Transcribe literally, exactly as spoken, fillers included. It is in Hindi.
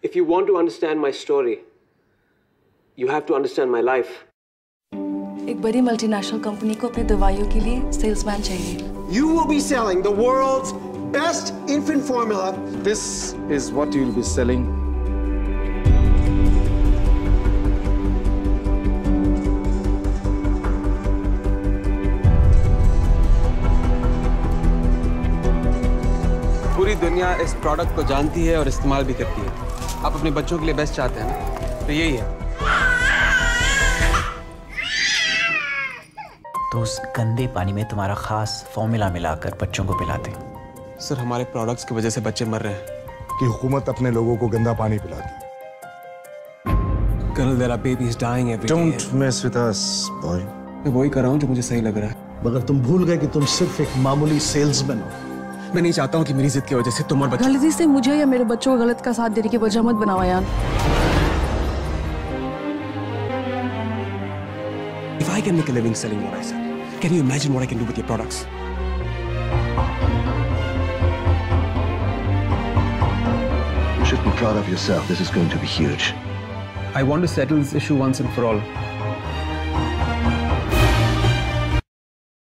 If you want to understand my story, you have to understand my life. एक बड़ी मल्टीनेशनल कंपनी को अपनी दवाइयों के लिए सेल्समैन चाहिए. You will be selling the world's best infant formula. This is what you'll be selling. पूरी दुनिया इस प्रोडक्ट को जानती है और इस्तेमाल भी करती है. आप अपने बच्चों के लिए बेस्ट चाहते हैं ना, तो यही है. तो उस गंदे पानी में तुम्हारा खास फॉर्मूला मिलाकर बच्चों को पिलाते. सर, हमारे प्रोडक्ट्स की वजह से बच्चे मर रहे हैं. कि हुकूमत अपने लोगों को गंदा पानी पिलाती. Colonel, there are babies dying every day. Don't mess with us, boy. मैं वही कर रहा हूँ जो मुझे सही लग रहा है. मगर तुम भूल गए कि तुम सिर्फ एक मामूली सेल्समैन हो. मैं नहीं चाहता हूँ कि मेरी जिद की वजह से तुम और बच्चे. गलती से मुझे या मेरे बच्चों को गलत का साथ देने की वजह मत बनाओ यार. If I can make a living selling what I sell, can you imagine what I can do with your products? You should be proud of yourself. This is going to be huge. I want to settle this issue once and for all.